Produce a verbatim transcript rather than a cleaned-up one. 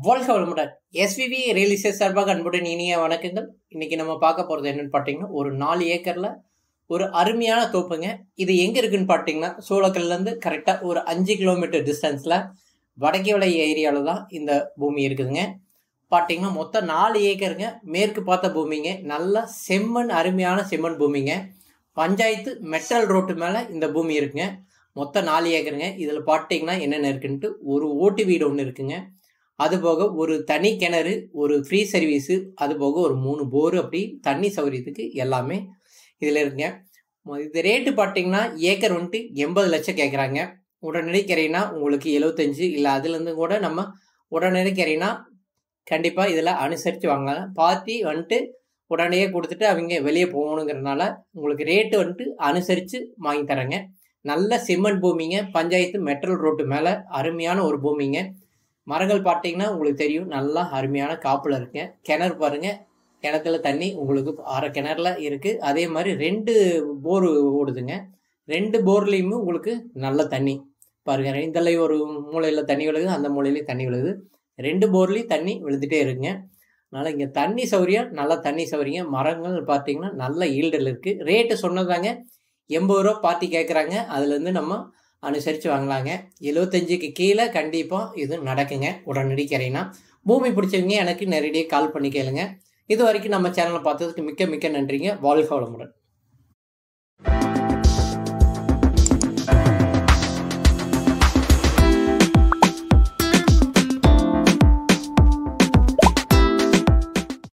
வாழ்க வளமுடன். SVV real estate சார்பாக அன்புடன் இனிய வணக்கங்கள். இன்னைக்கு நம்ம பார்க்க போகிறது என்னன்னு பார்த்தீங்கன்னா, ஒரு நாலு ஏக்கரில் ஒரு அருமையான தோப்புங்க. இது எங்கே இருக்குன்னு பார்த்தீங்கன்னா, சோளக்கல்லேருந்து கரெக்டாக ஒரு அஞ்சு கிலோமீட்டர் டிஸ்டன்ஸில் வடக்கே விளை ஏரியாவில் தான் இந்த பூமி இருக்குதுங்க. பார்த்தீங்கன்னா மொத்தம் நாலு ஏக்கருங்க. மேற்கு பார்த்த பூமிங்க. நல்ல செம்மண், அருமையான செம்மண் பூமிங்க. பஞ்சாயத்து மெட்டல் ரோட்டு மேலே இந்த பூமி இருக்குங்க. மொத்தம் நாலு ஏக்கருங்க. இதில் பார்த்தீங்கன்னா என்னென்ன இருக்குன்ட்டு, ஒரு ஓட்டு வீடு ஒன்று இருக்குங்க. அதுபோக ஒரு தனி கிணறு, ஒரு ஃப்ரீ சர்வீஸு, அதுபோக ஒரு மூணு போரு, அப்படி தண்ணி சௌகரியத்துக்கு எல்லாமே இதில் இருக்குங்க. இது ரேட்டு பார்த்தீங்கன்னா ஏக்கர் வந்துட்டு எண்பது லட்சம் கேட்குறாங்க. உடனடி கரைனா உங்களுக்கு எழுபத்தஞ்சு, இல்லை அதுலேருந்து கூட நம்ம உடனடி கரைனா கண்டிப்பாக இதில் அனுசரித்து வாங்கலாம். பார்ட்டி வந்துட்டு உடனே கொடுத்துட்டு அவங்க வெளியே போகணுங்கிறதுனால உங்களுக்கு ரேட்டு வந்துட்டு அனுசரித்து வாங்கி தரேங்க. நல்ல சிமெண்ட் பூமிங்க. பஞ்சாயத்து மெட்டல் ரோட்டு மேலே அருமையான ஒரு பூமிங்க. மரங்கள் பார்த்தீங்கன்னா உங்களுக்கு தெரியும், நல்லா அருமையான காப்பில் இருக்குங்க. கிணறு பாருங்கள், கிணத்துல தண்ணி உங்களுக்கு அரை கிணறுல இருக்குது. அதே மாதிரி ரெண்டு போர் ஓடுதுங்க. ரெண்டு போர்லேயுமே உங்களுக்கு நல்ல தண்ணி பாருங்கள். இதில் ஒரு மூலையில் தண்ணி விழுகுது, அந்த மூலையிலையும் தண்ணி விழுகுது. ரெண்டு போர்லேயும் தண்ணி விழுந்துகிட்டே இருக்குங்க. அதனால் இங்கே தண்ணி சௌகரியம், நல்ல தண்ணி சௌகரியம். மரங்கள் பார்த்தீங்கன்னா நல்ல ஈல்டில் இருக்குது. ரேட்டு சொன்னதாங்க எண்பது ரூபா பார்ட்டி கேட்குறாங்க. அதுலேருந்து நம்ம அனுசரித்து வாங்கலாங்க. எழுபத்தஞ்சுக்கு கீழே கண்டிப்பாக இது நடக்குங்க. உடனடி கரைனா பூமி பிடிச்சவங்க எனக்கு நேரடியாக கால் பண்ணி கேளுங்க. இது வரைக்கும் நம்ம சேனலை பார்த்ததுக்கு மிக்க மிக்க நன்றிங்க. வாழ்க வளமுடன்.